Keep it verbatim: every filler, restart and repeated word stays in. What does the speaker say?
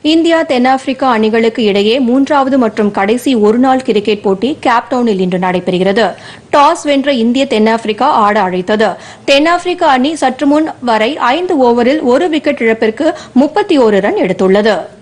India தென்னாப்பிரிக்கா அணிகளுக்கு இடையே மூன்றாவது மற்றும் கடைசி ஒருநாள் கிரிக்கெட் போட்டி கேப்டவுனில் இன்று நடைபெறுகிறது. டாஸ் வென்ற இந்திய தென்னாப்பிரிக்கா ஆட அழைத்தது. தென்னாப்பிரிக்க அணி சற்றுமுன் வரை ஐந்து ஓவரில் ஒரு விக்கெட் இழப்பிற்கு முப்பத்தி ஒரு ரன் எடுத்துள்ளது.